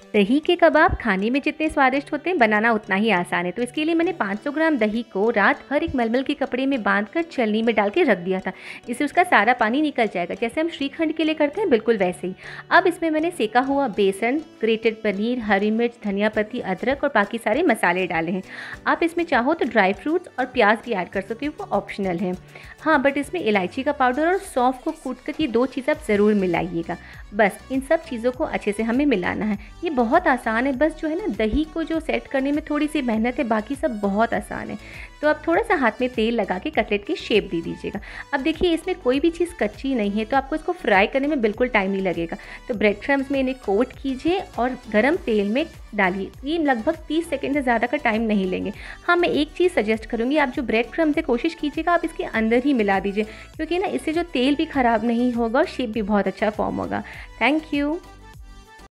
दही के कबाब खाने में जितने स्वादिष्ट होते हैं, बनाना उतना ही आसान है। तो इसके लिए मैंने 500 ग्राम दही को रात भर एक मलमल के कपड़े में बांधकर छलनी में डाल के रख दिया था। इससे उसका सारा पानी निकल जाएगा, जैसे हम श्रीखंड के लिए करते हैं, बिल्कुल वैसे ही। अब इसमें मैंने सेका हुआ बेसन, ग्रेटेड पनीर, हरी मिर्च, धनिया पत्ती, अदरक और बाकी सारे मसाले डाले हैं। आप इसमें चाहो तो ड्राई फ्रूट्स और प्याज भी ऐड कर सकते हो, वो ऑप्शनल है। हाँ, बट इसमें इलायची का पाउडर और सौंफ को कूट कर, ये 2 चीज़ आप ज़रूर मिलाइएगा। बस इन सब चीज़ों को अच्छे से हमें मिलाना है। ये बहुत आसान है, बस जो है ना दही को जो सेट करने में थोड़ी सी मेहनत है, बाकी सब बहुत आसान है। तो आप थोड़ा सा हाथ में तेल लगा के कटलेट की शेप दे दीजिएगा। अब देखिए, इसमें कोई भी चीज़ कच्ची नहीं है, तो आपको इसको फ्राई करने में बिल्कुल टाइम नहीं लगेगा। तो ब्रेड क्रम्स में इन्हें कोट कीजिए और गरम तेल में डालिए। ये लगभग 30 सेकेंड से ज़्यादा का टाइम नहीं लेंगे। हाँ, मैं एक चीज़ सजेस्ट करूँगी, आप जो ब्रेड क्रम्स है कोशिश कीजिएगा आप इसके अंदर ही मिला दीजिए, क्योंकि ना इससे जो तेल भी ख़राब नहीं होगा और शेप भी बहुत अच्छा फॉर्म होगा। Thank you.